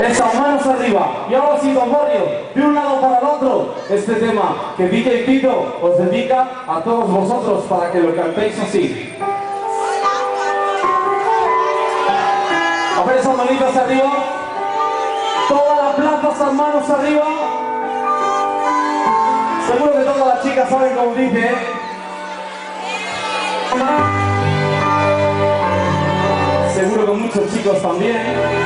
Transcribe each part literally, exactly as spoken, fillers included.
Esas manos arriba. Y ahora sí, don Barrio, de un lado para el otro, este tema que D J Tito os dedica a todos vosotros para que lo cantéis así. A ver esas manitas arriba. Toda la plaza, esas manos arriba. Seguro que todas las chicas saben cómo dice, ¿eh? Seguro que muchos chicos también.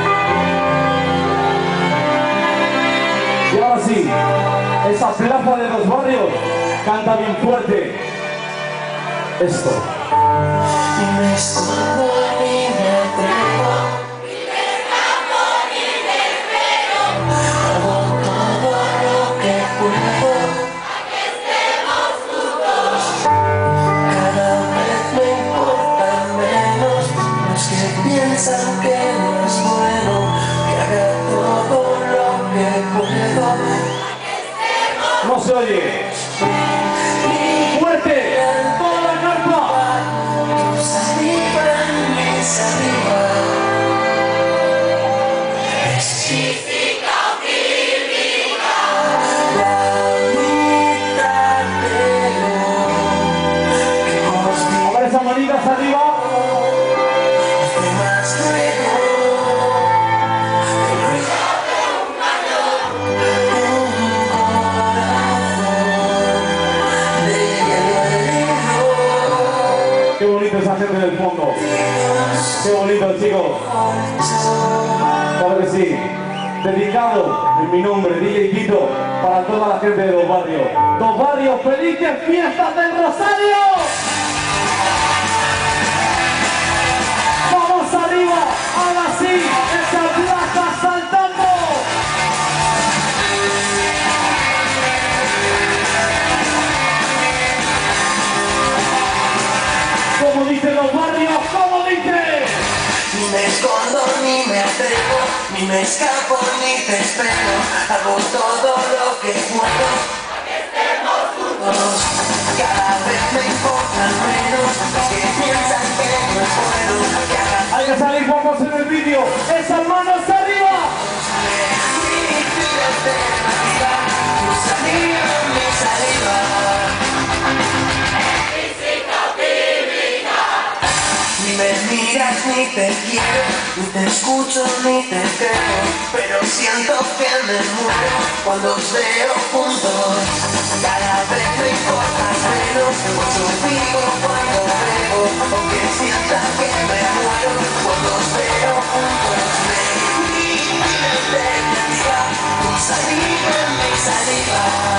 Y ahora sí, esa plaza de los barrios canta bien fuerte esto. Y me escondo y me atrevo, y me escapo y me espero. Hago todo lo que puedo a que estemos juntos. Cada vez me importa menos los que piensan que no es bueno, que haga todo lo que puedo a que estemos. No se oye. Fuerte. Toda la carpa. Tus arriba, mis arriba. Es física o química. La mitad de lo que os A ver esas manitas arriba. digo más luego. El ruido de un cañón, un corazón de hielo. Qué bonito esa gente del fondo. Qué bonito, chicos. Claro que sí. Dedicado en mi nombre, D J Tito, para toda la gente de Dos Barrios. Dos Barrios, felices fiestas del Rosario. Vamos arriba, ahora sí, esa plaza saltando. Como dicen Los Barrios, como dice. Ni me escondo, ni me atrevo, ni me escapo, ni te espero. Hago todo lo que puedo a que estemos juntos. Cada vez me importan menos los que piensan que no puedo, que hagan Hay que salir guapos en el vídeo. Esas manos arriba. mi alternativa. Tu saliva, mi saliva. Ni me miras, ni te quiero, ni te escucho, ni te creo, pero siento que me muero cuando os veo juntos. Cada vez me importas menos, cuando vivo, cuando bebo, aunque sienta que me muero cuando os veo juntos. Me mi alternativa, tu saliva, mi saliva.